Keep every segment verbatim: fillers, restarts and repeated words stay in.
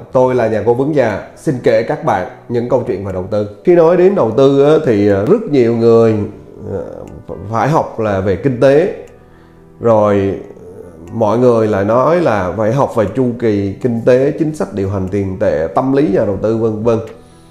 tôi là nhà cố vấn già, xin kể các bạn những câu chuyện về đầu tư. Khi nói đến đầu tư thì rất nhiều người phải học là về kinh tế, rồi mọi người lại nói là phải học về chu kỳ kinh tế, chính sách điều hành tiền tệ, tâm lý nhà đầu tư vân vân.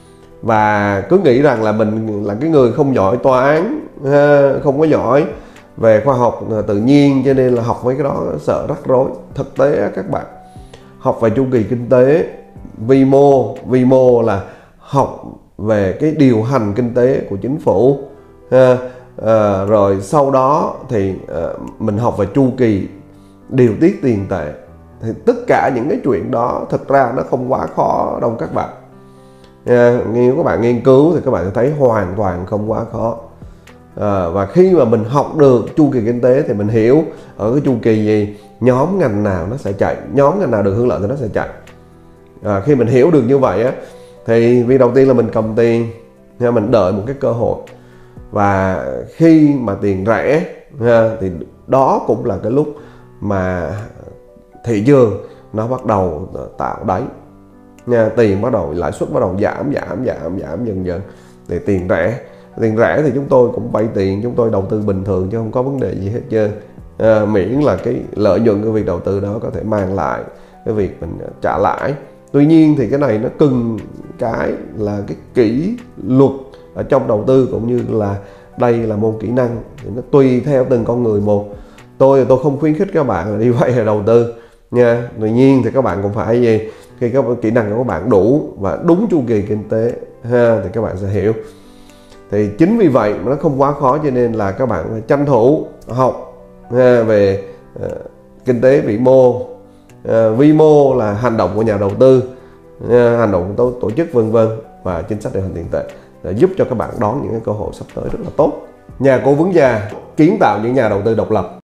Và cứ nghĩ rằng là mình là cái người không giỏi toán, không có giỏi về khoa học tự nhiên, cho nên là học mấy cái đó sợ rắc rối. Thực tế các bạn, học về chu kỳ kinh tế, vi mô, vi mô là học về cái điều hành kinh tế của chính phủ. À, à, rồi sau đó thì à, mình học về chu kỳ điều tiết tiền tệ. Thì tất cả những cái chuyện đó thực ra nó không quá khó đâu các bạn. À, nếu các bạn nghiên cứu thì các bạn thấy hoàn toàn không quá khó. À, và khi mà mình học được chu kỳ kinh tế thì mình hiểu ở cái chu kỳ gì, nhóm ngành nào nó sẽ chạy, nhóm ngành nào được hưởng lợi thì nó sẽ chạy. À, khi mình hiểu được như vậy á, thì việc đầu tiên là mình cầm tiền, mình đợi một cái cơ hội. Và khi mà tiền rẻ thì đó cũng là cái lúc mà thị trường nó bắt đầu tạo đáy. Nha, tiền bắt đầu, lãi suất bắt đầu giảm giảm giảm giảm dần dần. Thì tiền rẻ, tiền rẻ thì chúng tôi cũng vay tiền, chúng tôi đầu tư bình thường chứ không có vấn đề gì hết trơn. À, miễn là cái lợi nhuận của việc đầu tư đó có thể mang lại cái việc mình trả lãi. Tuy nhiên thì cái này nó cần cái là cái kỷ luật ở trong đầu tư, cũng như là đây là môn kỹ năng thì nó tùy theo từng con người một. Tôi thì tôi không khuyến khích các bạn là đi vay là đầu tư nha. Tuy nhiên thì các bạn cũng phải gì, khi các kỹ năng của các bạn đủ và đúng chu kỳ kinh tế ha, thì các bạn sẽ hiểu. Thì chính vì vậy mà nó không quá khó, cho nên là các bạn phải tranh thủ học ha, về uh, kinh tế vĩ mô, uh, vi mô là hành động của nhà đầu tư, uh, hành động của tổ, tổ chức vân vân, và chính sách điều hành tiền tệ để giúp cho các bạn đón những cái cơ hội sắp tới rất là tốt. Nhà cố vấn già kiến tạo những nhà đầu tư độc lập.